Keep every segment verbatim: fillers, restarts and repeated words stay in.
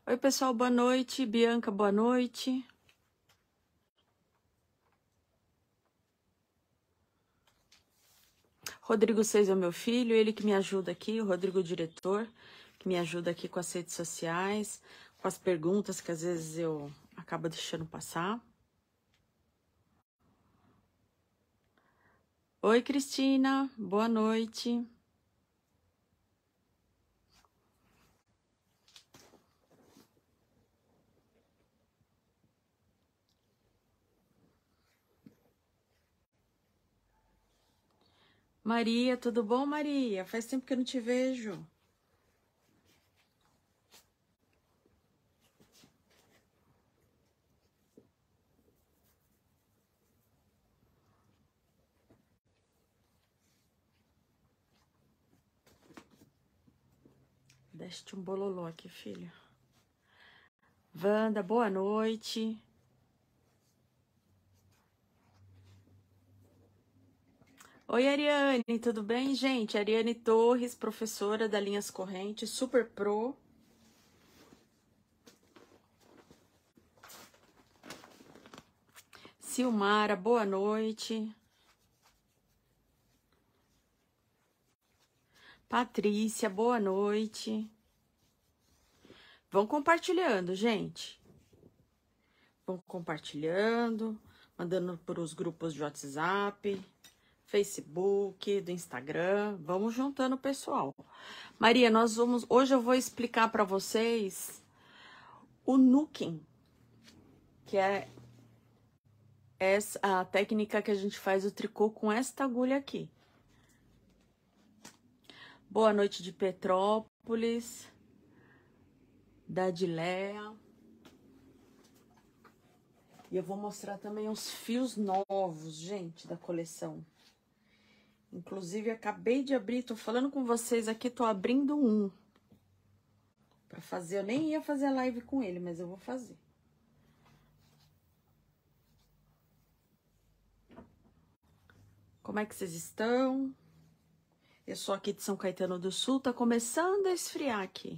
Oi, pessoal, boa noite. Bianca, boa noite. Rodrigo Seis é meu filho, ele que me ajuda aqui, o Rodrigo, diretor, que me ajuda aqui com as redes sociais, com as perguntas que às vezes eu acabo deixando passar. Oi, Cristina, boa noite. Maria, tudo bom, Maria? Faz tempo que eu não te vejo. Deste um bololô aqui, filho. Wanda, boa noite. Oi, Ariane, tudo bem, gente? Ariane Torres, professora da Linhas Correntes, super pro. Silmara, boa noite. Patrícia, boa noite. Vão compartilhando, gente. Vão compartilhando, mandando para os grupos de WhatsApp, Facebook, do Instagram. Vamos juntando o pessoal. Maria, nós vamos... Hoje eu vou explicar para vocês o nooking, que é essa a técnica que a gente faz o tricô com esta agulha aqui. Boa noite de Petrópolis, da Dileia. E eu vou mostrar também os fios novos, gente, da coleção. Inclusive, acabei de abrir, tô falando com vocês aqui, tô abrindo um. Pra fazer, eu nem ia fazer a live com ele, mas eu vou fazer. Como é que vocês estão? Eu sou aqui de São Caetano do Sul, tá começando a esfriar aqui.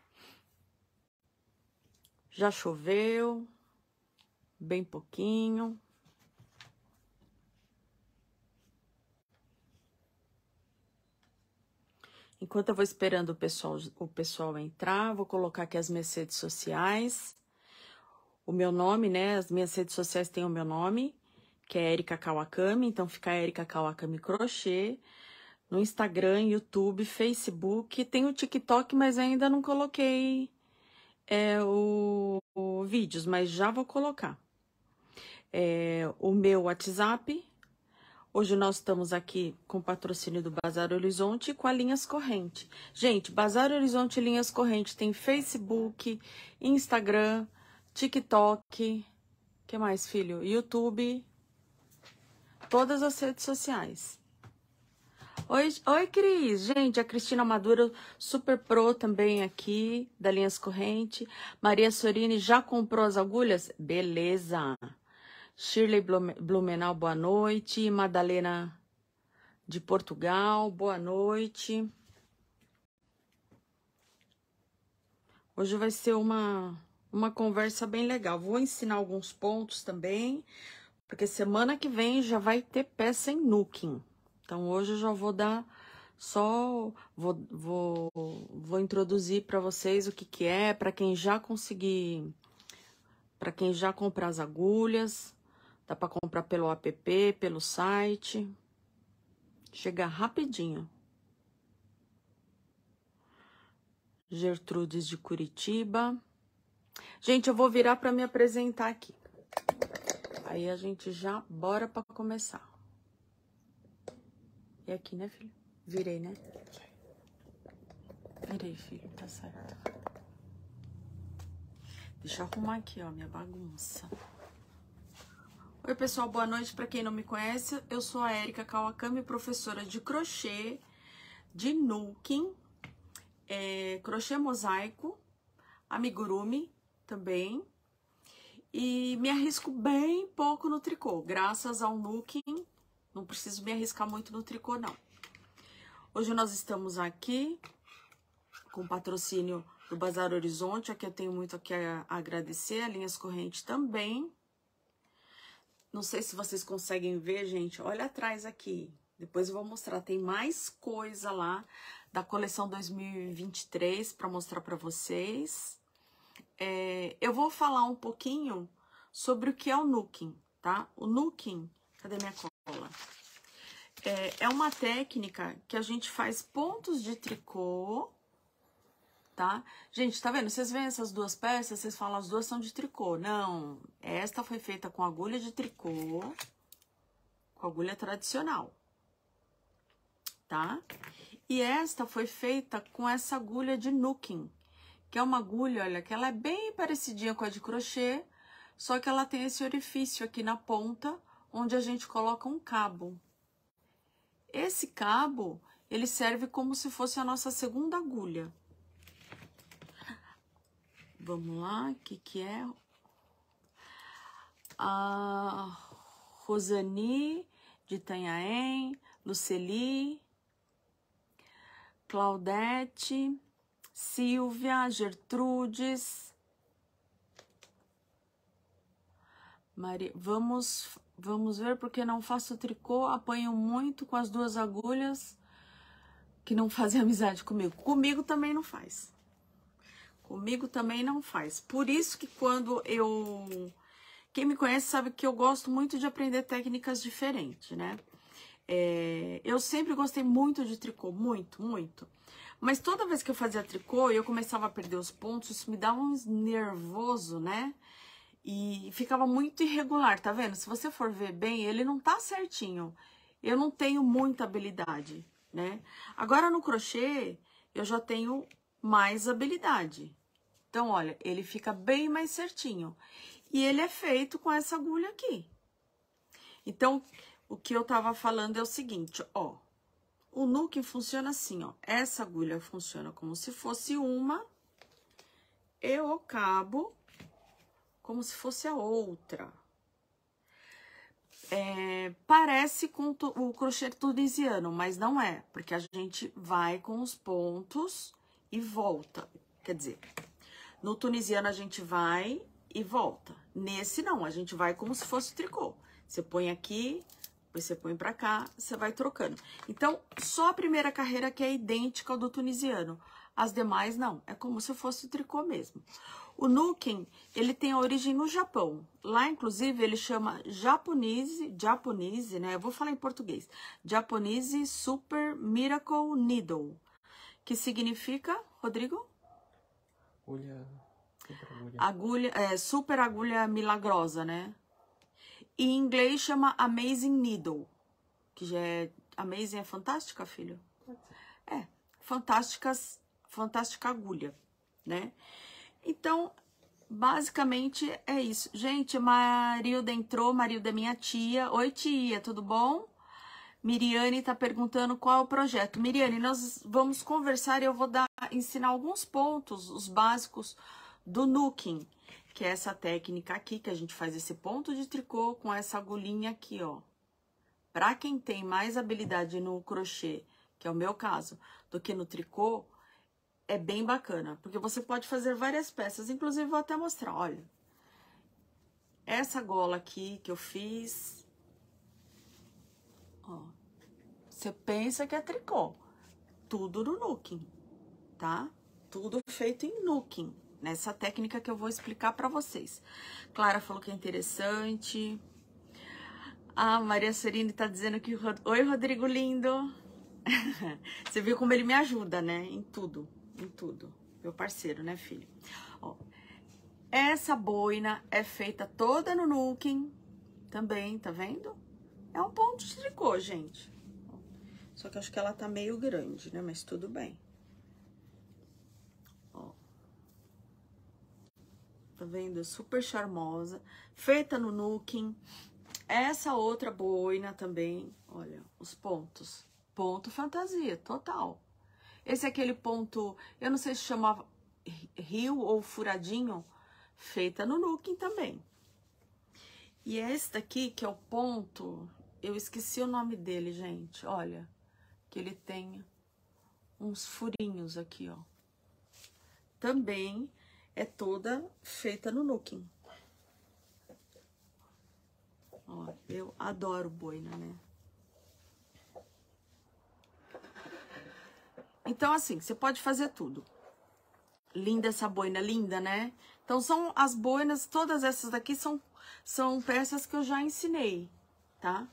Já choveu, bem pouquinho. Enquanto eu vou esperando o pessoal, o pessoal entrar, vou colocar aqui as minhas redes sociais. O meu nome, né? As minhas redes sociais têm o meu nome, que é Erika Kawakami, então fica Erika Kawakami Crochê. No Instagram, YouTube, Facebook, tem o TikTok, mas ainda não coloquei é, o, o vídeos, mas já vou colocar. É, o meu WhatsApp, hoje nós estamos aqui com patrocínio do Bazar Horizonte e com a Linhas Corrente. Gente, Bazar Horizonte e Linhas Corrente tem Facebook, Instagram, TikTok, que mais, filho? YouTube, todas as redes sociais. Oi, oi, Cris. Gente, a Cristina Maduro, super pro também aqui, da Linhas Corrente. Maria Sorini já comprou as agulhas? Beleza. Shirley Blumenau, boa noite. Madalena de Portugal, boa noite. Hoje vai ser uma, uma conversa bem legal. Vou ensinar alguns pontos também, porque semana que vem já vai ter peça em nooking. Então, hoje eu já vou dar só... Vou, vou, vou introduzir para vocês o que que é, para quem já conseguir... Para quem já comprar as agulhas. Dá para comprar pelo app, pelo site. Chega rapidinho. Gertrudes de Curitiba. Gente, eu vou virar para me apresentar aqui. Aí a gente já bora para começar. E aqui, né, filho? Virei, né? Virei, filho, tá certo. Deixa eu arrumar aqui, ó, minha bagunça. Oi, pessoal, boa noite. Pra quem não me conhece, eu sou a Erika Kawakami, professora de crochê, de nooking, é, crochê mosaico, amigurumi também. E me arrisco bem pouco no tricô, graças ao nooking. Não preciso me arriscar muito no tricô, não. Hoje nós estamos aqui com patrocínio do Bazar Horizonte. Aqui eu tenho muito aqui a agradecer, a Linhas Corrente também. Não sei se vocês conseguem ver, gente, olha atrás aqui. Depois eu vou mostrar, tem mais coisa lá da coleção dois mil e vinte e três para mostrar para vocês. É, eu vou falar um pouquinho sobre o que é o Nooking, tá? O Nooking, cadê minha cola? É, é uma técnica que a gente faz pontos de tricô, tá? Gente, tá vendo? Vocês veem essas duas peças, vocês falam, as duas são de tricô. Não, esta foi feita com agulha de tricô, com agulha tradicional, tá? E esta foi feita com essa agulha de Nooking, que é uma agulha, olha, que ela é bem parecidinha com a de crochê, só que ela tem esse orifício aqui na ponta, onde a gente coloca um cabo. Esse cabo, ele serve como se fosse a nossa segunda agulha. Vamos lá, o que que é? A Rosani de Itanhaém, Luceli, Claudete, Silvia, Gertrudes, Maria. Vamos, vamos ver porque não faço tricô, apanho muito com as duas agulhas que não fazem amizade comigo. Comigo também não faz. Comigo também não faz. Por isso que quando eu... Quem me conhece sabe que eu gosto muito de aprender técnicas diferentes, né? É, eu sempre gostei muito de tricô, muito, muito. Mas toda vez que eu fazia tricô e eu começava a perder os pontos, isso me dava um nervoso, né? E ficava muito irregular, tá vendo? Se você for ver bem, ele não tá certinho. Eu não tenho muita habilidade, né? Agora no crochê, eu já tenho mais habilidade. Então, olha, ele fica bem mais certinho. E ele é feito com essa agulha aqui. Então, o que eu tava falando é o seguinte, ó. O Nooking funciona assim, ó. Essa agulha funciona como se fosse uma. E o cabo como se fosse a outra. É, parece com o crochê tunisiano, mas não é. Porque a gente vai com os pontos e volta. Quer dizer, no tunisiano a gente vai e volta. Nesse não, a gente vai como se fosse tricô. Você põe aqui, depois você põe pra cá, você vai trocando. Então, só a primeira carreira que é idêntica ao do tunisiano. As demais não, é como se fosse tricô mesmo. O Nooking, ele tem a origem no Japão. Lá, inclusive, ele chama Japanese, Japanese, né? Eu vou falar em português. Japanese Super Miracle Needle. Que significa, Rodrigo? Agulha, super agulha. Agulha, é, super agulha milagrosa, né? E em inglês chama Amazing Needle. Que já é... Amazing é fantástica, filho? É, fantásticas, fantástica agulha, né? Então, basicamente é isso. Gente, Marilda entrou, Marilda é minha tia. Oi, tia, tudo bom? Miriane tá perguntando qual é o projeto. Miriane, nós vamos conversar e eu vou dar, ensinar alguns pontos, os básicos do Nooking, que é essa técnica aqui, que a gente faz esse ponto de tricô com essa agulhinha aqui, ó. Pra quem tem mais habilidade no crochê, que é o meu caso, do que no tricô, é bem bacana, porque você pode fazer várias peças, inclusive vou até mostrar, olha. Essa gola aqui que eu fiz, ó, você pensa que é tricô, tudo no Nooking, tá? Tudo feito em Nooking, nessa técnica que eu vou explicar pra vocês. Clara falou que é interessante. A Maria Serine tá dizendo que... Oi, Rodrigo lindo. Você viu como ele me ajuda, né? Em tudo. Em tudo. Meu parceiro, né, filho? Ó, essa boina é feita toda no Nooking também, tá vendo? É um ponto de tricô, gente. Só que eu acho que ela tá meio grande, né? Mas tudo bem. Ó. Tá vendo? Super charmosa. Feita no Nooking. Essa outra boina também, olha, os pontos. Ponto fantasia, total. Esse é aquele ponto, eu não sei se chamava rio ou furadinho, feita no Nooking também. E esse daqui, que é o ponto, eu esqueci o nome dele, gente, olha, que ele tem uns furinhos aqui, ó. também é toda feita no Nuking. Ó, eu adoro boina, né? Então, assim, você pode fazer tudo. Linda essa boina, linda, né? Então, são as boinas, todas essas daqui são, são peças que eu já ensinei, tá?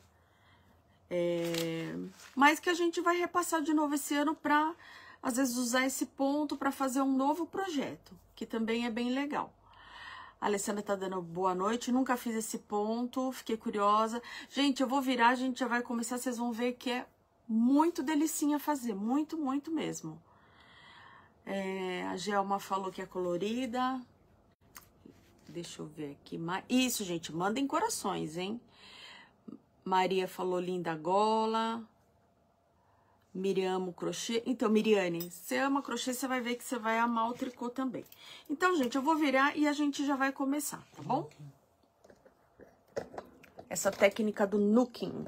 É, mas que a gente vai repassar de novo esse ano pra, às vezes, usar esse ponto pra fazer um novo projeto, que também é bem legal. A Alessandra tá dando boa noite, nunca fiz esse ponto, fiquei curiosa. Gente, eu vou virar, a gente já vai começar, vocês vão ver que é muito delicinha fazer, muito, muito mesmo. É, a Gelma falou que é colorida. Deixa eu ver aqui. Isso, gente, mandem corações, hein? Maria falou linda gola. Miriam ama o crochê. Então, Miriane, você ama crochê, você vai ver que você vai amar o tricô também. Então, gente, eu vou virar e a gente já vai começar, tá bom? Essa técnica do Nuking.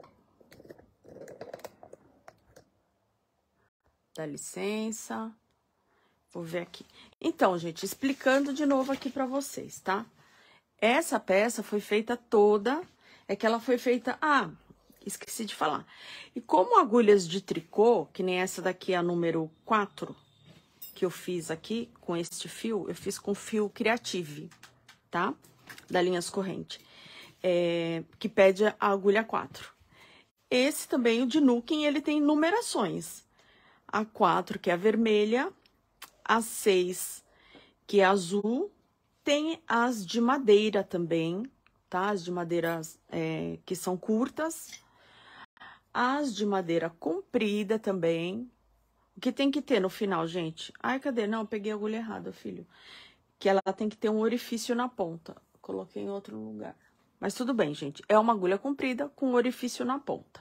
Dá licença. Vou ver aqui. Então, gente, explicando de novo aqui pra vocês, tá? Essa peça foi feita toda, é que ela foi feita... Ah, esqueci de falar. E como agulhas de tricô, que nem essa daqui é a número quatro, que eu fiz aqui com este fio, eu fiz com fio Creative, tá? Da Linhas Corrente, é, que pede a agulha quatro. Esse também, o de Nuking, ele tem numerações. A quatro, que é a vermelha, a seis, que é azul, tem as de madeira também, tá? As de madeira é, que são curtas, as de madeira comprida também. O que tem que ter no final, gente? Ai, cadê? Não, eu peguei a agulha errada, filho. Que ela tem que ter um orifício na ponta. Coloquei em outro lugar. Mas tudo bem, gente. É uma agulha comprida com orifício na ponta.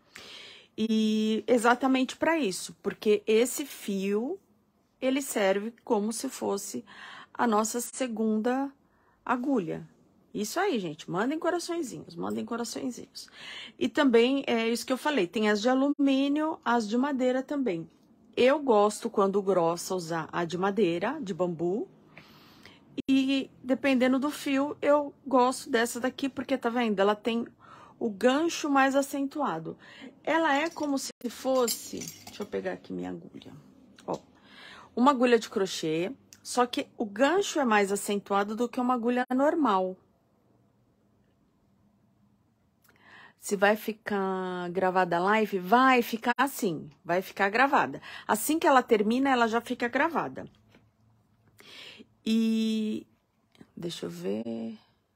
E exatamente para isso, porque esse fio, ele serve como se fosse a nossa segunda agulha. Isso aí, gente, mandem coraçõezinhos, mandem coraçõezinhos. E também, é isso que eu falei, tem as de alumínio, as de madeira também. Eu gosto, quando grossa, usar a de madeira, de bambu. E, dependendo do fio, eu gosto dessa daqui, porque, tá vendo? Ela tem o gancho mais acentuado. Ela é como se fosse... Deixa eu pegar aqui minha agulha. Ó, uma agulha de crochê, só que o gancho é mais acentuado do que uma agulha normal. Se vai ficar gravada a live, vai ficar assim, vai ficar gravada. Assim que ela termina, ela já fica gravada. E... Deixa eu ver...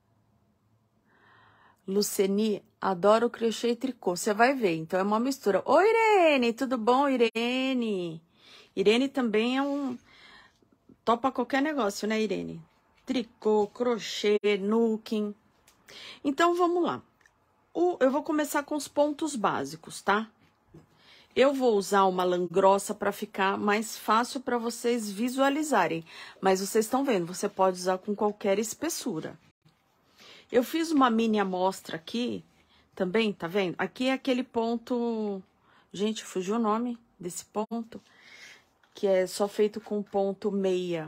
Luceni, adoro crochê e tricô. Você vai ver, então é uma mistura. Oi, Irene, tudo bom, Irene? Irene também é um... Topa qualquer negócio, né, Irene? Tricô, crochê, Nuking. Então, vamos lá. O, eu vou começar com os pontos básicos, tá? Eu vou usar uma lã grossa para ficar mais fácil para vocês visualizarem. Mas vocês estão vendo, você pode usar com qualquer espessura. Eu fiz uma mini amostra aqui, também, tá vendo? Aqui é aquele ponto... Gente, fugiu o nome desse ponto, que é só feito com ponto meia.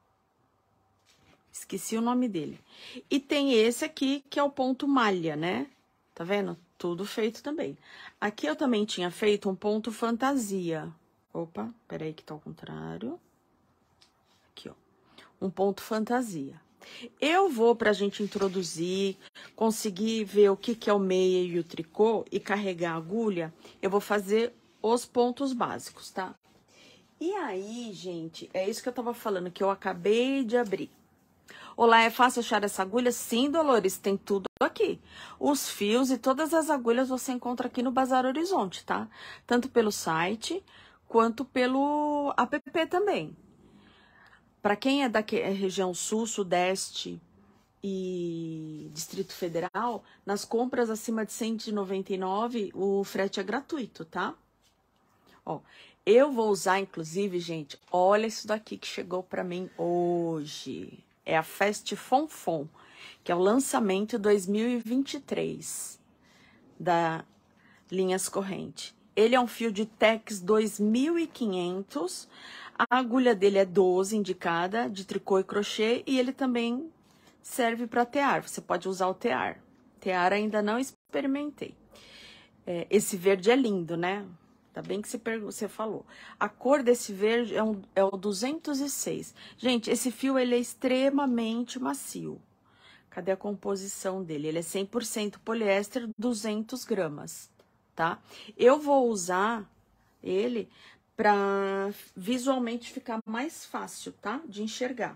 Esqueci o nome dele. E tem esse aqui, que é o ponto malha, né? Tá vendo? Tudo feito também. Aqui eu também tinha feito um ponto fantasia. Opa, peraí que tá ao contrário. Aqui, ó. Um ponto fantasia. Eu vou, pra gente introduzir, conseguir ver o que, que é o meia e o tricô e carregar a agulha, eu vou fazer os pontos básicos, tá? E aí, gente, é isso que eu tava falando, que eu acabei de abrir. Olá, é fácil achar essa agulha? Sim, Dolores, tem tudo aqui. Os fios e todas as agulhas você encontra aqui no Bazar Horizonte, tá? Tanto pelo site, quanto pelo app também. Para quem é da região sul, sudeste e Distrito Federal, nas compras acima de cento e noventa e nove, o frete é gratuito, tá? Ó, eu vou usar, inclusive, gente, olha isso daqui que chegou para mim hoje. É a Fest Fonfon, que é o lançamento dois mil e vinte e três da Linhas Corrente. Ele é um fio de Tex dois mil e quinhentos. A agulha dele é doze indicada, de tricô e crochê, e ele também serve para tear. Você pode usar o tear. Tear ainda não experimentei. É, esse verde é lindo, né? Tá bem que você, você falou. A cor desse verde é, um, é o duzentos e seis. Gente, esse fio ele é extremamente macio. Cadê a composição dele? Ele é cem por cento poliéster, duzentos gramas, tá? Eu vou usar ele para visualmente ficar mais fácil, tá? De enxergar.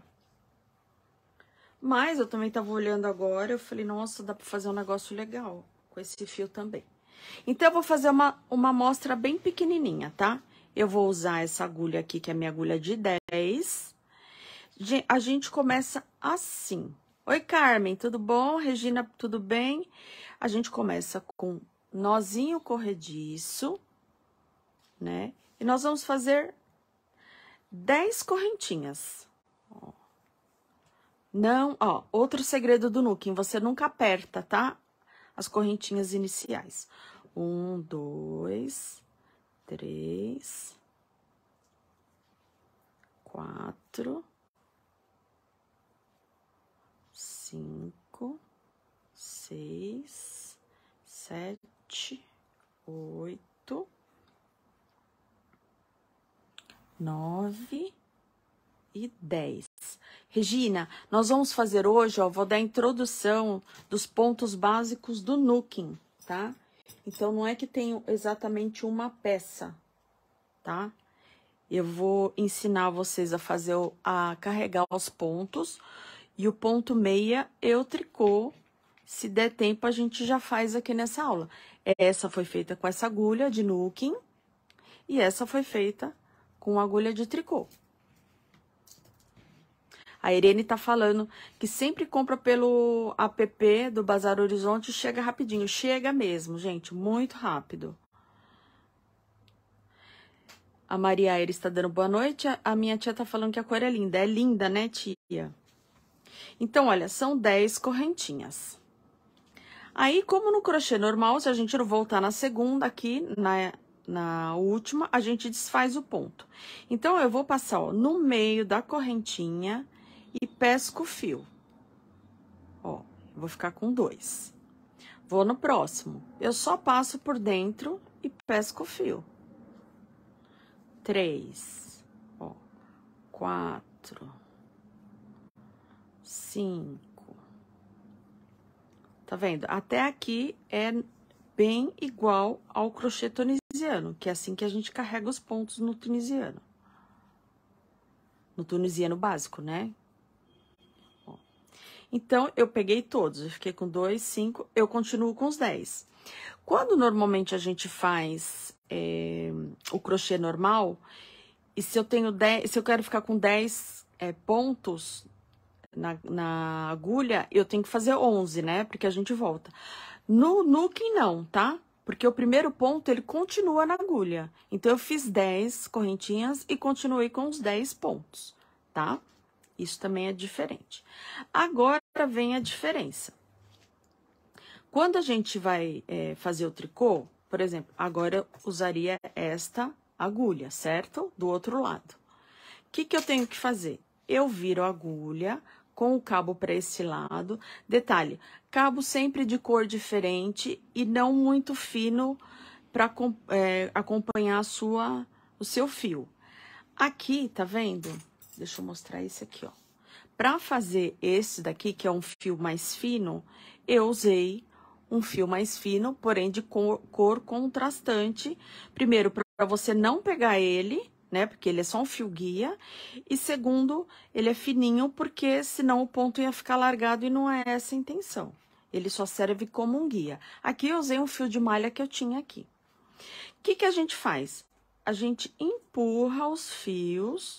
Mas eu também tava olhando agora, eu falei, nossa, dá para fazer um negócio legal com esse fio também. Então, eu vou fazer uma, uma amostra bem pequenininha, tá? Eu vou usar essa agulha aqui, que é a minha agulha de dez. A gente começa assim. Oi, Carmen, tudo bom? Regina, tudo bem? A gente começa com nozinho corrediço, né? E nós vamos fazer dez correntinhas. Ó. Não, ó, outro segredo do Nooking, você nunca aperta, tá? As correntinhas iniciais. Um, dois, três, quatro, cinco, seis, sete, oito, nove e dez. Regina, nós vamos fazer hoje, ó, vou dar a introdução dos pontos básicos do Nooking, tá? Então, não é que tem exatamente uma peça, tá? Eu vou ensinar vocês a fazer, o, a carregar os pontos. E o ponto meia, eu tricô. Se der tempo, a gente já faz aqui nessa aula. Essa foi feita com essa agulha de Nooking. E essa foi feita com agulha de tricô. A Irene tá falando que sempre compra pelo app do Bazar Horizonte e chega rapidinho. Chega mesmo, gente, muito rápido. A Maria Aires está dando boa noite. A minha tia tá falando que a cor é linda. É linda, né, tia? Então, olha, são dez correntinhas. Aí, como no crochê normal, se a gente não voltar na segunda aqui, na, na última, a gente desfaz o ponto. Então, eu vou passar, ó, no meio da correntinha e pesco o fio. Ó, vou ficar com dois. Vou no próximo. Eu só passo por dentro e pesco o fio. Três. Ó, quatro. Cinco. Tá vendo? Até aqui é bem igual ao crochê tunisiano, que é assim que a gente carrega os pontos no tunisiano. No tunisiano básico, né? Então, eu peguei todos, eu fiquei com dois, cinco, eu continuo com os dez. Quando normalmente a gente faz é, o crochê normal, e se eu tenho dez, se eu quero ficar com dez é, pontos na, na agulha, eu tenho que fazer onze, né? Porque a gente volta. No Nooking não, tá? Porque o primeiro ponto, ele continua na agulha. Então, eu fiz dez correntinhas e continuei com os dez pontos, tá? Isso também é diferente. Agora vem a diferença. Quando a gente vai é, fazer o tricô, por exemplo, agora eu usaria esta agulha, certo? Do outro lado. O que que eu tenho que fazer? Eu viro a agulha com o cabo para esse lado. Detalhe, cabo sempre de cor diferente e não muito fino para é, acompanhar a sua, o seu fio. Aqui, tá vendo? Deixa eu mostrar esse aqui, ó. Para fazer esse daqui, que é um fio mais fino, eu usei um fio mais fino, porém de cor, cor contrastante. Primeiro, para você não pegar ele, né? Porque ele é só um fio guia. E segundo, ele é fininho, porque senão o ponto ia ficar largado e não é essa a intenção. Ele só serve como um guia. Aqui eu usei um fio de malha que eu tinha aqui. O que que a gente faz? A gente empurra os fios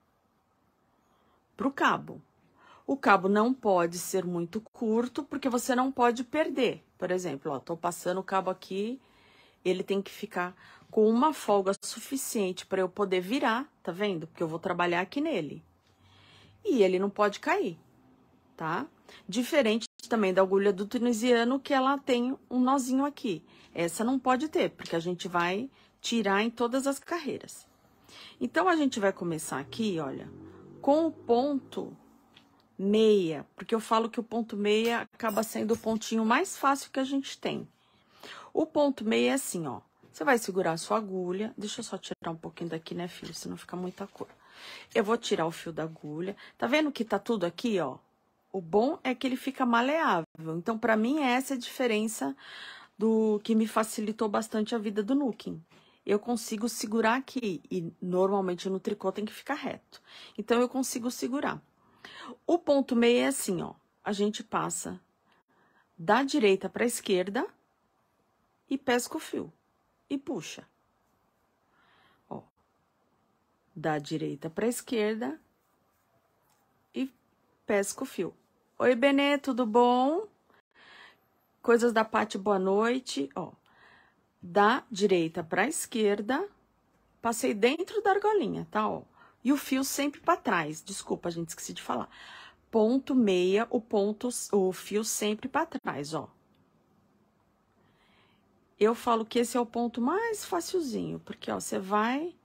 pro cabo. O cabo não pode ser muito curto, porque você não pode perder. Por exemplo, ó, tô passando o cabo aqui, ele tem que ficar com uma folga suficiente para eu poder virar, tá vendo? Porque eu vou trabalhar aqui nele. E ele não pode cair, tá? Diferente também da agulha do tunisiano, que ela tem um nozinho aqui. Essa não pode ter, porque a gente vai tirar em todas as carreiras. Então, a gente vai começar aqui, olha, com o ponto meia, porque eu falo que o ponto meia acaba sendo o pontinho mais fácil que a gente tem. O ponto meia é assim, ó. Você vai segurar a sua agulha. Deixa eu só tirar um pouquinho daqui, né, filho? Senão fica muita cor. Eu vou tirar o fio da agulha. Tá vendo que tá tudo aqui, ó? O bom é que ele fica maleável. Então, pra mim, é essa a diferença do que me facilitou bastante a vida do nooking. Eu consigo segurar aqui. E, normalmente, no tricô tem que ficar reto. Então, eu consigo segurar. O ponto meia é assim, ó. A gente passa da direita pra esquerda e pesca o fio. E puxa. Ó. Da direita para a esquerda e pesca o fio. Oi, Benê, tudo bom? Coisas da Pati, boa noite. Ó. Da direita para a esquerda, passei dentro da argolinha, tá? Ó. E o fio sempre para trás. Desculpa, gente, esqueci de falar. Ponto meia, o ponto, o fio sempre para trás, ó. Eu falo que esse é o ponto mais facilzinho, porque, ó, você vai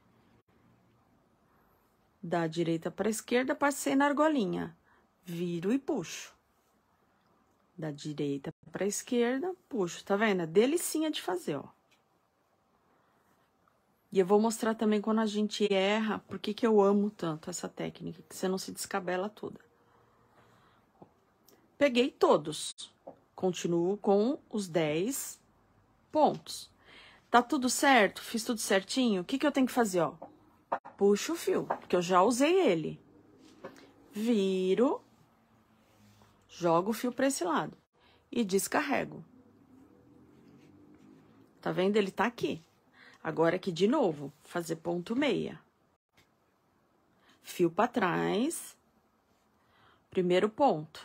da direita para a esquerda, passei na argolinha, viro e puxo. Da direita para a esquerda, puxo, tá vendo? É delicinha de fazer, ó. E eu vou mostrar também quando a gente erra, por que que eu amo tanto essa técnica, que você não se descabela toda. Peguei todos, continuo com os dez pontos. Tá tudo certo? Fiz tudo certinho? O que que eu tenho que fazer, ó? Puxo o fio, porque eu já usei ele. Viro. Jogo o fio para esse lado. E descarrego. Tá vendo? Ele tá aqui. Agora aqui de novo, fazer ponto meia. Fio para trás. Primeiro ponto.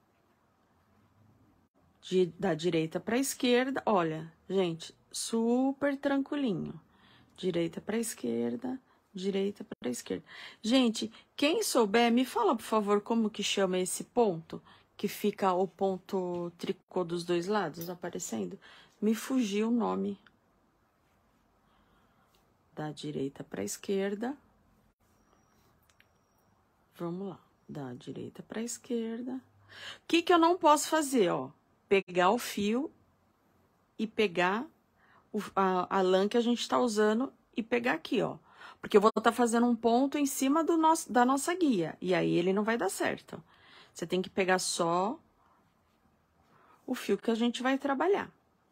De, da direita para a esquerda. Olha, gente, super tranquilinho. Direita para a esquerda, direita para a esquerda. Gente, quem souber, me fala, por favor, como que chama esse ponto? Que fica o ponto tricô dos dois lados aparecendo? Me fugiu o nome. Da direita para a esquerda. Vamos lá. Da direita para a esquerda. O que que eu não posso fazer, ó? Pegar o fio e pegar o, a, a lã que a gente tá usando e pegar aqui, ó. Porque eu vou estar fazendo um ponto em cima do nosso, da nossa guia. E aí ele não vai dar certo. Você tem que pegar só o fio que a gente vai trabalhar.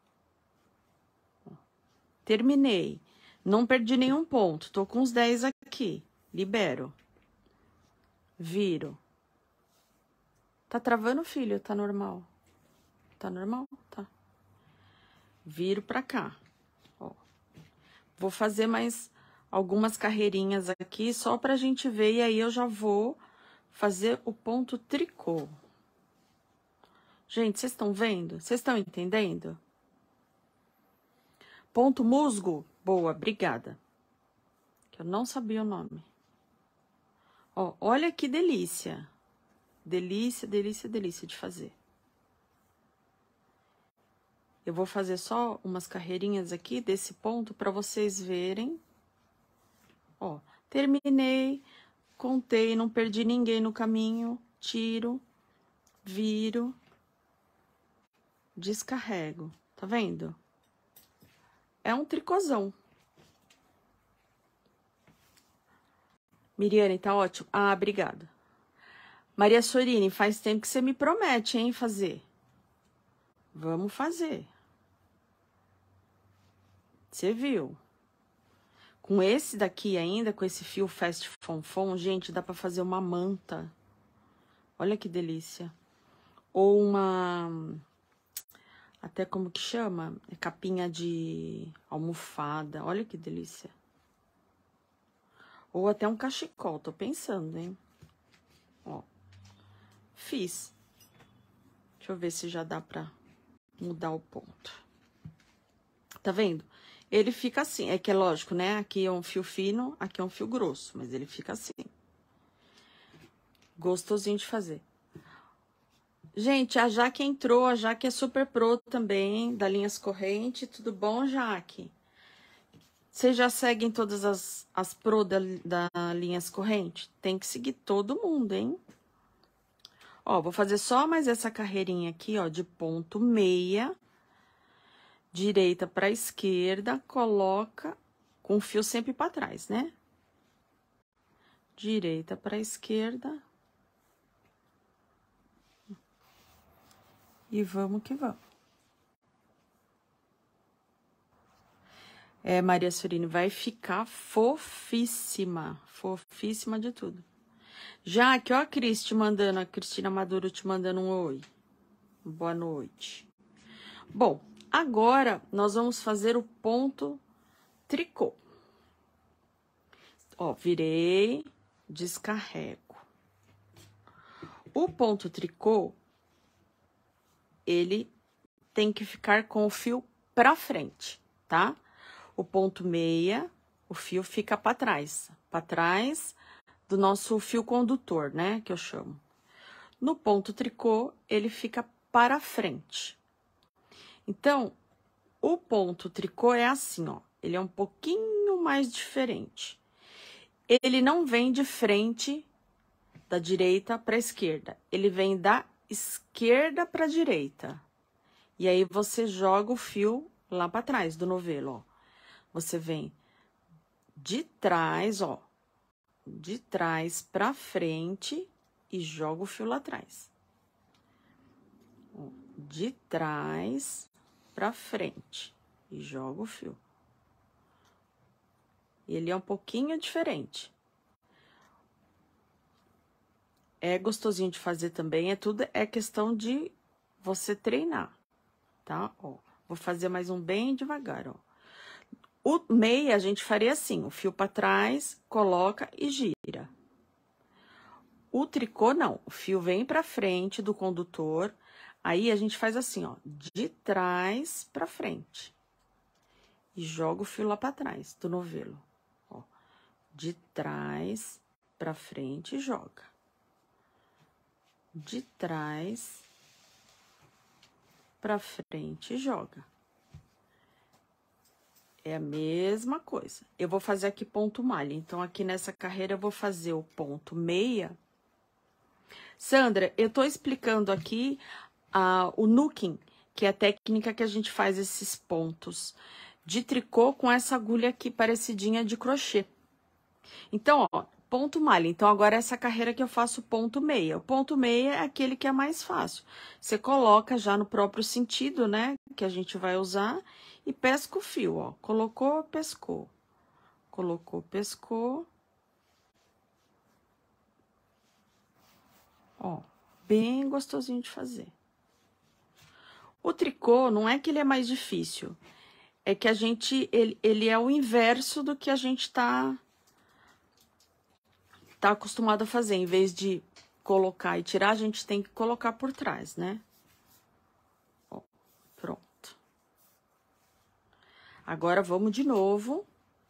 Terminei. Não perdi nenhum ponto. Tô com os dez aqui. Libero. Viro. Tá travando, filho? Tá normal? Tá normal? Tá. Viro pra cá. Ó. Vou fazer mais algumas carreirinhas aqui, só pra gente ver. E aí, eu já vou fazer o ponto tricô. Gente, vocês estão vendo? Vocês estão entendendo? Ponto musgo? Boa, obrigada. Que eu não sabia o nome. Ó, olha que delícia. Delícia, delícia, delícia de fazer. Eu vou fazer só umas carreirinhas aqui desse ponto para vocês verem. Ó, terminei, contei, não perdi ninguém no caminho. Tiro, viro, descarrego. Tá vendo? É um tricôzão. Miriane, tá ótimo. Ah, obrigada. Maria Sorini, faz tempo que você me promete, hein, fazer. Vamos fazer. Você viu? Com esse daqui ainda, com esse fio Fast Fonfon, gente, dá pra fazer uma manta. Olha que delícia. Ou uma... Até como que chama? É capinha de almofada. Olha que delícia. Ou até um cachecol, tô pensando, hein? Ó. Fiz. Deixa eu ver se já dá pra mudar o ponto. Tá vendo? Ele fica assim. É que é lógico, né? Aqui é um fio fino, aqui é um fio grosso. Mas ele fica assim. Gostosinho de fazer. Gente, a Jaque entrou. A Jaque é super pro também, da Linhas Corrente. Tudo bom, Jaque? Vocês já seguem todas as, as pro da, da linhas corrente? Tem que seguir todo mundo, hein? Ó, vou fazer só mais essa carreirinha aqui, ó, de ponto meia, direita para esquerda, coloca com o fio sempre para trás, né? Direita para esquerda. E vamos que vamos. É, Maria Surini, vai ficar fofíssima, fofíssima de tudo. Já que, ó, a Cris te mandando, a Cristina Maduro te mandando um oi. Boa noite. Bom, agora nós vamos fazer o ponto tricô. Ó, virei, descarrego. O ponto tricô, ele tem que ficar com o fio pra frente, tá? O ponto meia, o fio fica para trás, para trás do nosso fio condutor, né, que eu chamo. No ponto tricô, ele fica para frente. Então, o ponto tricô é assim, ó, ele é um pouquinho mais diferente. Ele não vem de frente da direita para a esquerda, ele vem da esquerda para a direita. E aí você joga o fio lá para trás do novelo, ó. Você vem de trás, ó, de trás para frente e joga o fio lá atrás. De trás para frente e joga o fio. Ele é um pouquinho diferente. É gostosinho de fazer também, é tudo, é questão de você treinar, tá? Ó, vou fazer mais um bem devagar, ó. O meia a gente faria assim, o fio para trás, coloca e gira. O tricô não, o fio vem para frente do condutor, aí a gente faz assim, ó, de trás para frente. E joga o fio lá para trás do novelo, ó. De trás para frente e joga. De trás para frente e joga. É a mesma coisa. Eu vou fazer aqui ponto malha. Então, aqui nessa carreira, eu vou fazer o ponto meia. Sandra, eu tô explicando aqui uh, o nooking, que é a técnica que a gente faz esses pontos de tricô com essa agulha aqui parecidinha de crochê. Então, ó, ponto malha. Então, agora essa carreira que eu faço ponto meia. O ponto meia é aquele que é mais fácil. Você coloca já no próprio sentido, né, que a gente vai usar. E pesca o fio, ó. Colocou, pescou. Colocou, pescou. Ó, bem gostosinho de fazer. O tricô, não é que ele é mais difícil. É que a gente, ele, ele é o inverso do que a gente tá, tá acostumado a fazer. Em vez de colocar e tirar, a gente tem que colocar por trás, né? Ó, pronto. Agora, vamos de novo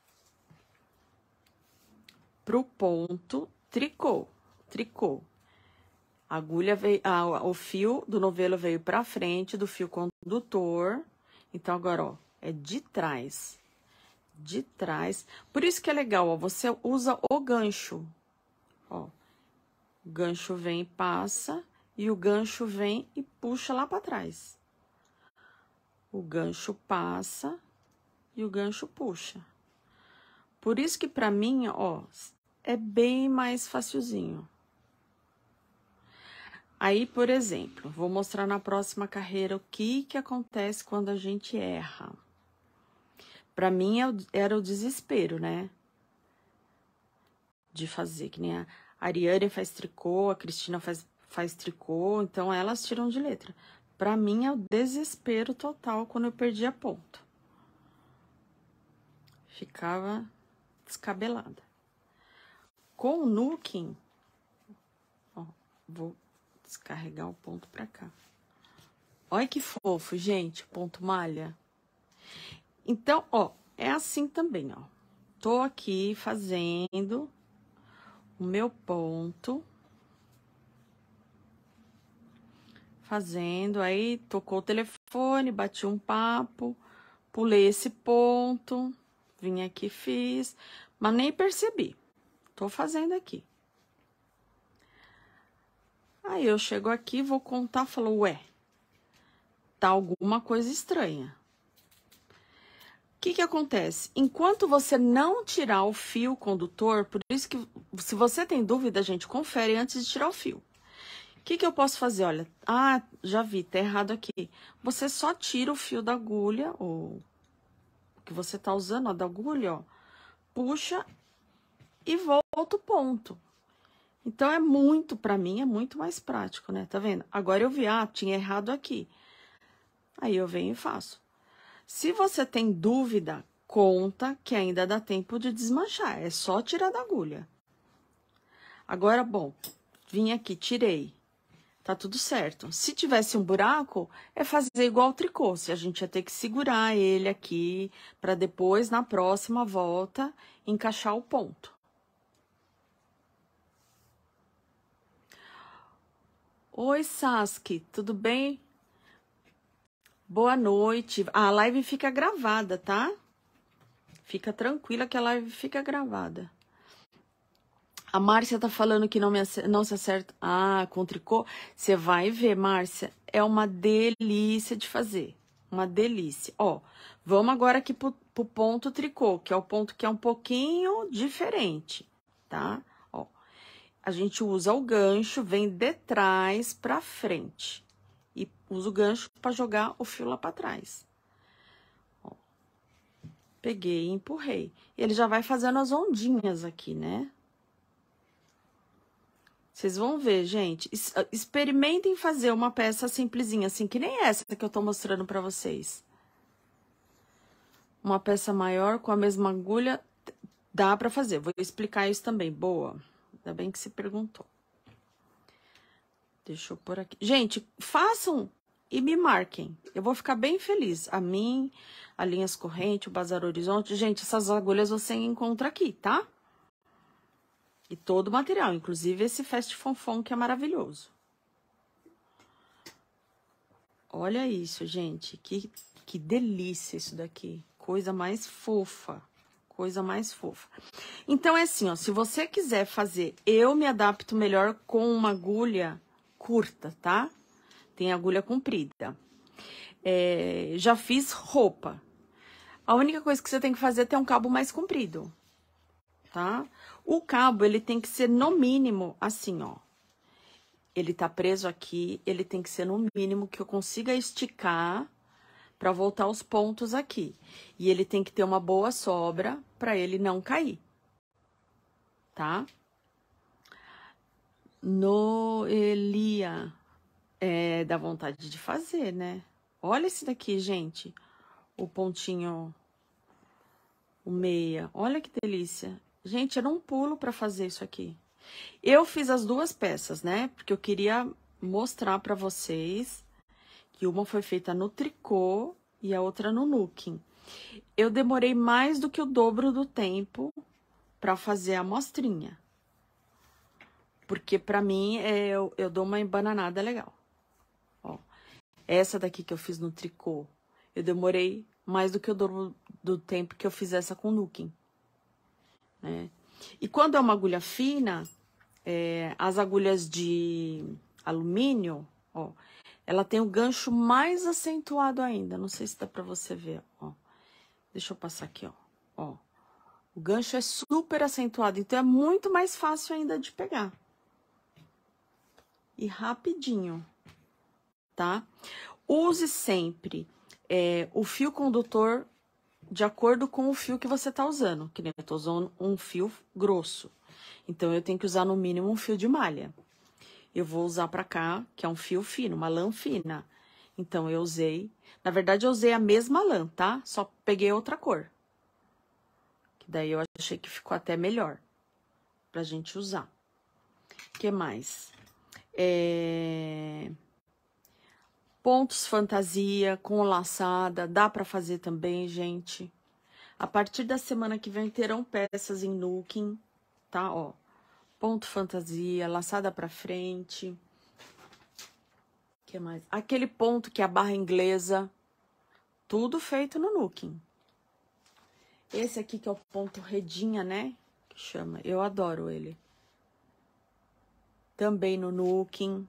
pro ponto tricô. Tricô. A agulha veio, ah, o fio do novelo veio pra frente do fio condutor. Então, agora, ó, é de trás. De trás. Por isso que é legal, ó, você usa o gancho. Ó, o gancho vem e passa, e o gancho vem e puxa lá pra trás. O gancho passa e o gancho puxa. Por isso que pra mim, ó, é bem mais facilzinho. Aí, por exemplo, vou mostrar na próxima carreira o que que acontece quando a gente erra. Pra mim era o desespero, né? De fazer, que nem a Ariane faz tricô, a Cristina faz, faz tricô, então elas tiram de letra. Pra mim é o desespero total quando eu perdia ponto. Ficava descabelada. Com o nooking, ó, vou descarregar o ponto pra cá. Olha que fofo, gente, ponto malha. Então, ó, é assim também, ó. Tô aqui fazendo o meu ponto. Fazendo, aí tocou o telefone, bati um papo, pulei esse ponto, Vim aqui, fiz, mas nem percebi. Tô fazendo aqui. Aí eu chego aqui, vou contar, falo, ué, tá alguma coisa estranha. O que que acontece? Enquanto você não tirar o fio condutor, por isso que se você tem dúvida, gente, confere antes de tirar o fio. O que que eu posso fazer? Olha, ah, já vi, tá errado aqui. Você só tira o fio da agulha, ou o que você tá usando, ó, da agulha, ó, puxa e volta o ponto. Então, é muito, pra mim, é muito mais prático, né? Tá vendo? Agora eu vi, ah, tinha errado aqui. Aí eu venho e faço. Se você tem dúvida, conta que ainda dá tempo de desmanchar. É só tirar da agulha. Agora, bom, vim aqui, tirei. Tá tudo certo. Se tivesse um buraco, é fazer igual o tricô. Se a gente ia ter que segurar ele aqui, pra depois, na próxima volta, encaixar o ponto. Oi, Sasuke, tudo bem? Boa noite. A live fica gravada, tá? Fica tranquila que a live fica gravada. A Márcia tá falando que não, me acer... não se acerta. Ah, com tricô. Você vai ver, Márcia. É uma delícia de fazer. Uma delícia. Ó, vamos agora aqui pro, pro ponto tricô, que é o ponto que é um pouquinho diferente, tá? Ó, a gente usa o gancho, vem de trás pra frente. E usa o gancho para jogar o fio lá para trás. Ó, peguei e empurrei. Ele já vai fazendo as ondinhas aqui, né? Vocês vão ver, gente. Experimentem fazer uma peça simplesinha, assim, que nem essa que eu tô mostrando para vocês. Uma peça maior com a mesma agulha, dá para fazer. Vou explicar isso também. Boa. Ainda bem que se perguntou. Deixa eu pôr aqui. Gente, façam e me marquem. Eu vou ficar bem feliz. A mim, a Linhas Corrente, o Bazar Horizonte. Gente, essas agulhas você encontra aqui, tá? E todo o material, inclusive esse Fast Fonfon que é maravilhoso. Olha isso, gente. Que, que delícia isso daqui. Coisa mais fofa. Coisa mais fofa. Então, é assim, ó. Se você quiser fazer, eu me adapto melhor com uma agulha curta, tá? Tem agulha comprida. É, já fiz roupa. A única coisa que você tem que fazer é ter um cabo mais comprido, tá? O cabo, ele tem que ser no mínimo assim, ó. Ele tá preso aqui, ele tem que ser no mínimo que eu consiga esticar para voltar os pontos aqui. E ele tem que ter uma boa sobra para ele não cair, tá? Noelia, é, dá vontade de fazer, né? Olha esse daqui, gente. O pontinho, o meia. Olha que delícia. Gente, era um pulo para fazer isso aqui. Eu fiz as duas peças, né? Porque eu queria mostrar para vocês que uma foi feita no tricô e a outra no nooking. Eu demorei mais do que o dobro do tempo para fazer a mostrinha. Porque para mim, é, eu, eu dou uma embananada legal. Ó, essa daqui que eu fiz no tricô, eu demorei mais do que o dobro do tempo que eu fiz essa com nooking, né? E quando é uma agulha fina, é, as agulhas de alumínio, ó, ela tem o gancho mais acentuado ainda. Não sei se dá pra você ver, ó. Deixa eu passar aqui, ó. Ó, o gancho é super acentuado, então é muito mais fácil ainda de pegar. E rapidinho, tá? Use sempre é, o fio condutor de acordo com o fio que você tá usando. Que nem eu tô usando um fio grosso. Então, eu tenho que usar no mínimo um fio de malha. Eu vou usar pra cá, que é um fio fino, uma lã fina. Então, eu usei... Na verdade, eu usei a mesma lã, tá? Só peguei outra cor. Que daí eu achei que ficou até melhor pra gente usar. O que mais? É... Pontos fantasia com laçada, dá pra fazer também, gente. A partir da semana que vem terão peças em nooking, tá? Ó, ponto fantasia, laçada pra frente. O que mais? Aquele ponto que é a barra inglesa, tudo feito no nooking. Esse aqui que é o ponto redinha, né? Que chama. Eu adoro ele. Também no Nookin.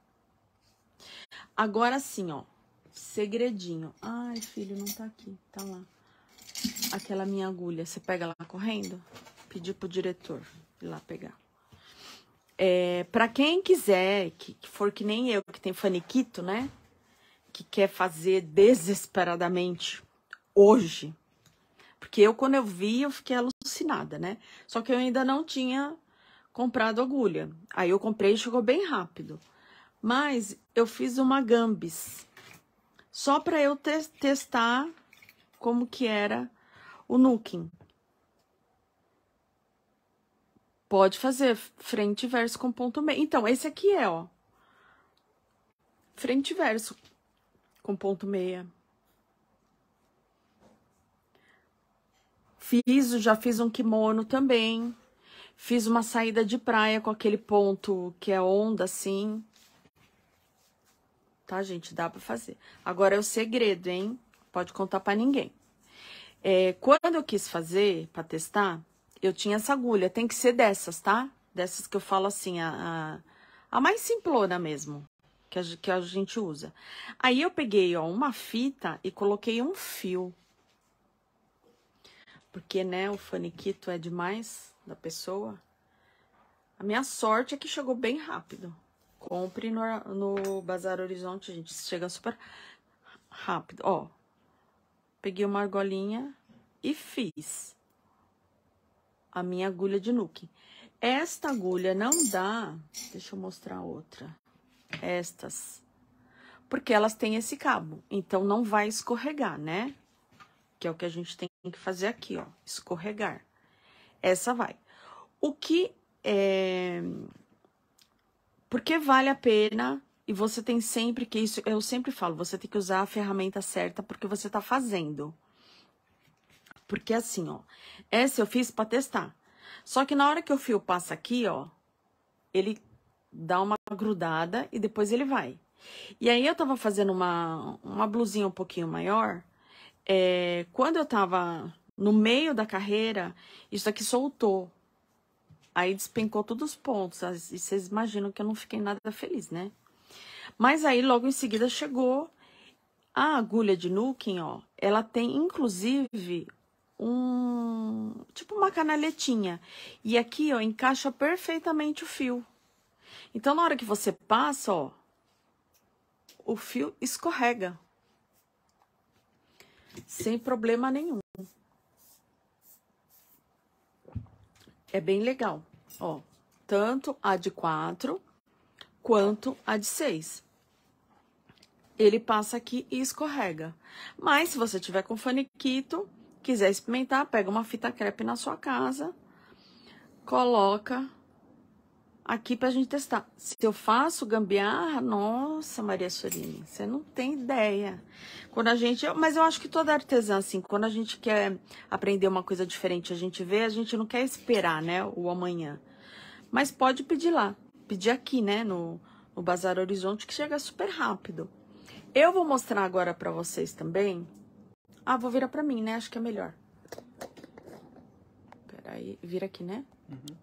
Agora sim, ó. Segredinho. Ai, filho, não tá aqui. Tá lá. Aquela minha agulha. Você pega lá correndo? Pedi pro diretor ir lá pegar. É, pra quem quiser, que, que for que nem eu, que tem faniquito, né? Que quer fazer desesperadamente hoje. Porque eu, quando eu vi, eu fiquei alucinada, né? Só que eu ainda não tinha comprado agulha. Aí eu comprei e chegou bem rápido. Mas eu fiz uma Gambis. Só para eu te testar como que era o Nookin. Pode fazer frente e verso com ponto meio. Então, esse aqui é, ó. Frente e verso com ponto meia. Fiz, já fiz um kimono também. Fiz uma saída de praia com aquele ponto que é onda, assim. Tá, gente? Dá pra fazer. Agora é o segredo, hein? Pode contar pra ninguém. É, quando eu quis fazer, pra testar, eu tinha essa agulha. Tem que ser dessas, tá? Dessas que eu falo assim, a, a, a mais simplona mesmo, que a, que a gente usa. Aí eu peguei, ó, uma fita e coloquei um fio. Porque, né, o faniquito é demais da pessoa. A minha sorte é que chegou bem rápido. Compre no, no Bazar Horizonte, gente. Chega super rápido. Ó, peguei uma argolinha e fiz a minha agulha de Nookin. Esta agulha não dá... Deixa eu mostrar outra. Estas. Porque elas têm esse cabo. Então, não vai escorregar, né? Que é o que a gente tem que fazer aqui, ó. Escorregar. Essa vai. O que é... Porque vale a pena... E você tem sempre que isso... Eu sempre falo, você tem que usar a ferramenta certa porque você tá fazendo. Porque assim, ó... Essa eu fiz pra testar. Só que na hora que o fio passa aqui, ó... Ele dá uma grudada e depois ele vai. E aí eu tava fazendo uma, uma blusinha um pouquinho maior... É, quando eu tava no meio da carreira, isso aqui soltou. Aí despencou todos os pontos. E vocês imaginam que eu não fiquei nada feliz, né? Mas aí logo em seguida chegou a agulha de Nookin, ó. Ela tem inclusive um... tipo uma canaletinha. E aqui, ó, encaixa perfeitamente o fio. Então na hora que você passa, ó, o fio escorrega. Sem problema nenhum. É bem legal, ó. Tanto a de quatro quanto a de seis. Ele passa aqui e escorrega. Mas se você tiver com faniquito, quiser experimentar, pega uma fita crepe na sua casa, coloca aqui pra gente testar. Se eu faço gambiarra, nossa, Maria Sorini, você não tem ideia. Quando a gente, mas eu acho que toda artesã, assim, quando a gente quer aprender uma coisa diferente, a gente vê, a gente não quer esperar, né, o amanhã. Mas pode pedir lá, pedir aqui, né, no, no Bazar Horizonte, que chega super rápido. Eu vou mostrar agora pra vocês também. Ah, vou virar pra mim, né, acho que é melhor. Peraí, vira aqui, né? Uhum.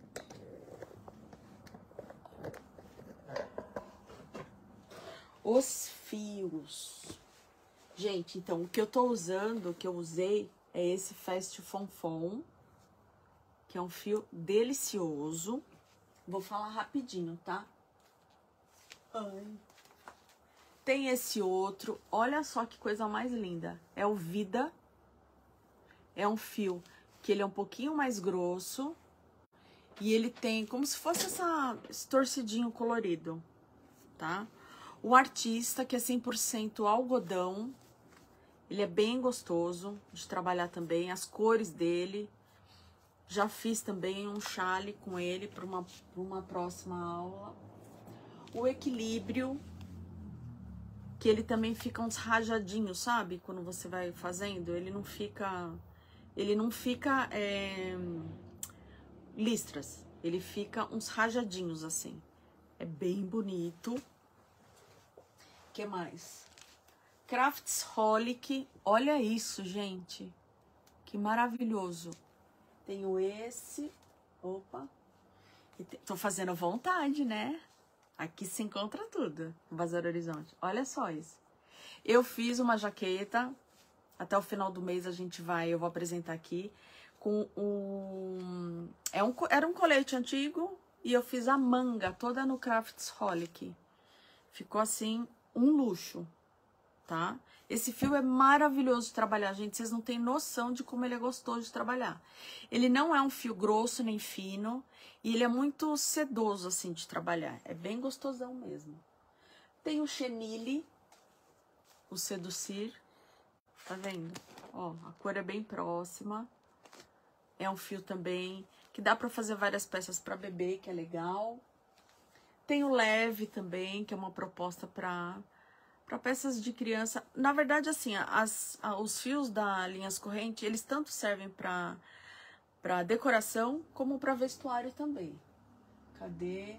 Os fios. Gente, então, o que eu tô usando, o que eu usei, é esse Fast Fonfon, que é um fio delicioso. Vou falar rapidinho, tá? Ai. Tem esse outro, olha só que coisa mais linda. É o Vida. É um fio que ele é um pouquinho mais grosso. E ele tem como se fosse essa, esse torcidinho colorido, tá? O Artista, que é cem por cento algodão. Ele é bem gostoso de trabalhar também. As cores dele. Já fiz também um chale com ele para uma, pra uma próxima aula. O Equilíbrio, que ele também fica uns rajadinhos, sabe? Quando você vai fazendo, ele não fica... Ele não fica é, listras. Ele fica uns rajadinhos assim. É bem bonito. Que mais? Craftsholic, olha isso, gente. que maravilhoso. Tenho esse, opa, e te, tô fazendo vontade, né? Aqui se encontra tudo, no Bazar Horizonte. Olha só isso. Eu fiz uma jaqueta, até o final do mês a gente vai, eu vou apresentar aqui, com um, é um era um colete antigo e eu fiz a manga toda no Craftaholic. Ficou assim, um luxo, tá? Esse fio é maravilhoso de trabalhar, gente, vocês não têm noção de como ele é gostoso de trabalhar. Ele não é um fio grosso nem fino, e ele é muito sedoso, assim, de trabalhar. É bem gostosão mesmo. Tem o chenille, o Seducir, tá vendo? Ó, a cor é bem próxima. É um fio também que dá pra fazer várias peças pra bebê, que é legal. Tem o leve também, que é uma proposta pra, pra peças de criança. Na verdade, assim, as, os fios da Linhas Corrente, eles tanto servem pra, pra decoração como pra vestuário também. Cadê?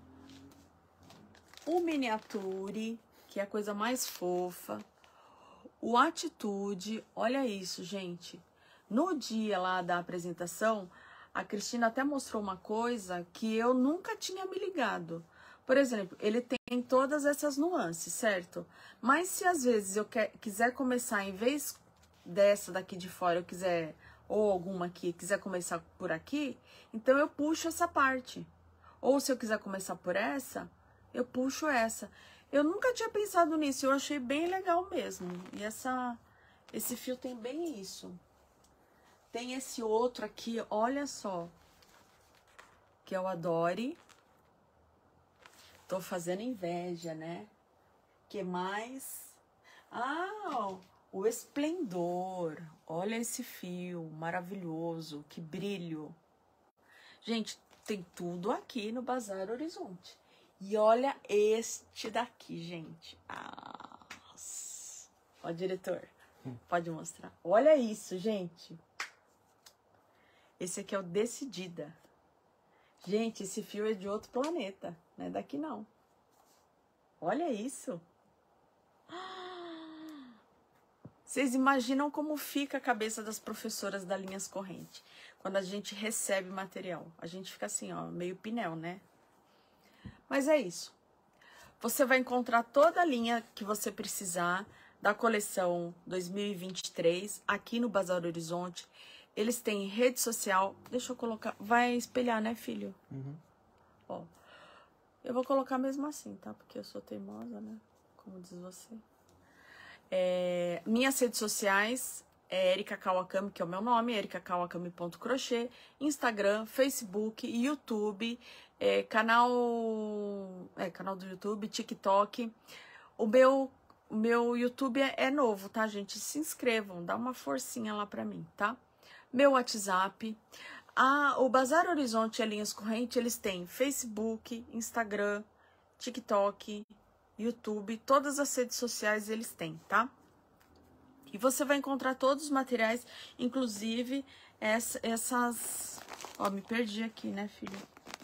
O Miniature, que é a coisa mais fofa. O Atitude, olha isso, gente. No dia lá da apresentação, a Cristina até mostrou uma coisa que eu nunca tinha me ligado. Por exemplo, ele tem todas essas nuances, certo? Mas se às vezes eu quer, quiser começar, em vez dessa daqui de fora, eu quiser, ou alguma aqui, quiser começar por aqui, então eu puxo essa parte. Ou se eu quiser começar por essa, eu puxo essa. Eu nunca tinha pensado nisso, eu achei bem legal mesmo. E essa, esse fio tem bem isso. Tem esse outro aqui, olha só, que é o Adore. Tô fazendo inveja, né? Que mais? Ah, o Esplendor. Olha esse fio maravilhoso, que brilho. Gente, tem tudo aqui no Bazar Horizonte. E olha este daqui, gente. Ah, ó, diretor, pode mostrar. Olha isso, gente. Esse aqui é o Decidida. Gente, esse fio é de outro planeta, não é daqui não. Olha isso. Vocês imaginam como fica a cabeça das professoras da Linhas Corrente quando a gente recebe material? A gente fica assim, ó, meio pinel, né? Mas é isso. Você vai encontrar toda a linha que você precisar da coleção dois mil e vinte e três aqui no Bazar Horizonte. Eles têm rede social. Deixa eu colocar. Vai espelhar, né, filho? Uhum. Ó. Eu vou colocar mesmo assim, tá? Porque eu sou teimosa, né? Como diz você. É, minhas redes sociais é Erika Kawakami, que é o meu nome, erika kawakami ponto crochê, Instagram, Facebook, YouTube, é, canal, é, canal do YouTube, TikTok. O meu, o meu YouTube é, é novo, tá, gente? Se inscrevam, dá uma forcinha lá pra mim, tá? Meu WhatsApp. Ah, o Bazar Horizonte e a Linhas Corrente, eles têm Facebook, Instagram, TikTok, YouTube, todas as redes sociais eles têm, tá? E você vai encontrar todos os materiais, inclusive essa, essas... Ó, me perdi aqui, né, filho?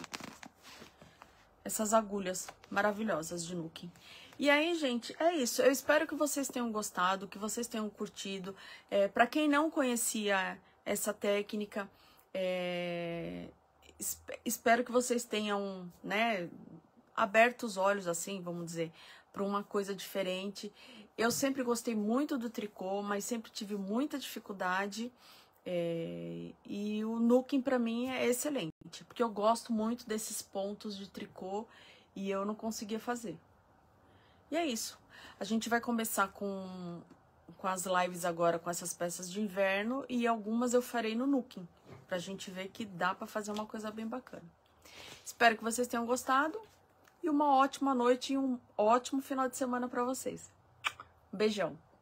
Essas agulhas maravilhosas de Nukin. E aí, gente, é isso. Eu espero que vocês tenham gostado, que vocês tenham curtido. É, para quem não conhecia essa técnica, é, espero que vocês tenham, né, aberto os olhos, assim, vamos dizer, para uma coisa diferente. Eu sempre gostei muito do tricô, mas sempre tive muita dificuldade. É, e o Nukin para mim é excelente, porque eu gosto muito desses pontos de tricô e eu não conseguia fazer. E é isso. A gente vai começar com, com as lives agora com essas peças de inverno e algumas eu farei no Nukin, pra gente ver que dá pra fazer uma coisa bem bacana. Espero que vocês tenham gostado e uma ótima noite e um ótimo final de semana pra vocês. Beijão!